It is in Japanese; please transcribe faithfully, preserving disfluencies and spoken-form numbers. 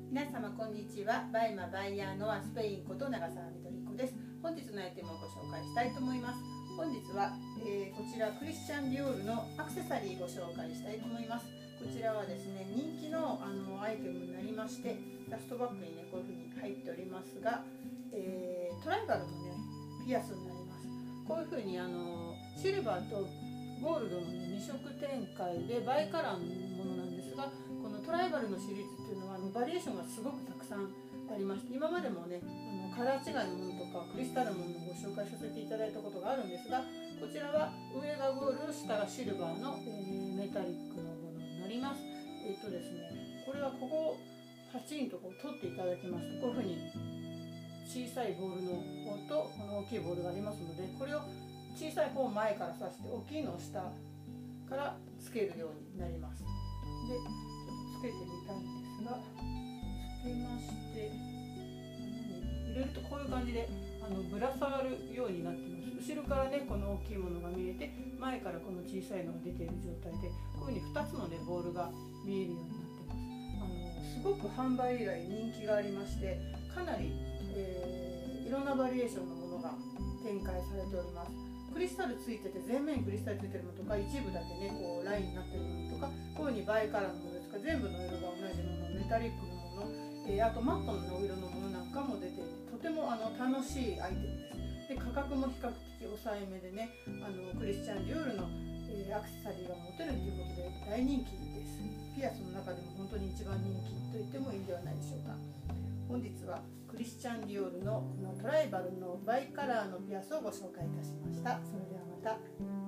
皆様こんにちは。バイマバイヤーのアスペインこと長澤みどり子です。本日のアイテムをご紹介したいと思います。本日は、えー、こちらクリスチャン・ディオールのアクセサリーご紹介したいと思います。こちらはですね、人気のあのアイテムになりまして、ラストバッグにねこういう風に入っておりますが、えー、トライバルのねピアスになります。こういう風にあのシルバーとゴールドの、ね、に色展開でバイカラーのものなんですが、このトライバルのシリーズっていうのはあのバリエーションがすごくたくさんありまして、今までもねあのカラー違いのものとかクリスタルのものをご紹介させていただいたことがあるんですが、こちらは上がゴールド、下がシルバーの、えー、メタリックのものになります。えっとですね、これはここをパチンとこう取っていただきますと、こういうふうに小さいボールの方とこの大きいボールがありますので、これを小さい方を前から刺して大きいのを下からつけるようになります。で、ちょっとつけてみたいんですが、つけまして入れるとこういう感じであのぶら下がるようになってます。後ろからねこの大きいものが見えて、前からこの小さいのが出ている状態で、こういうふうにふたつのねボールが見えるようになってます。あのすごく販売以来人気がありまして、かなり、えー、いろんなバリエーションのものが展開されております。クリスタルついてて、全面にクリスタルついてるのとか、一部だけねこうラインになってるものとか、こういうふうにバイカラーのものですか、全部の色が同じもの、メタリックのもの、えー、あとマットのお色のものなんかも出ていて、とてもあの楽しいアイテムです。で、価格も比較的抑えめでね、あのクリスチャン・ディオールの、えー、アクセサリーが持てるということで大人気です。ピアスの中でも本当に一番人気と言ってもいいんではないでしょうか。本日はクリスチャン・ディオールのこのトライバルのバイカラーのピアスをご紹介いたしました。それではまた。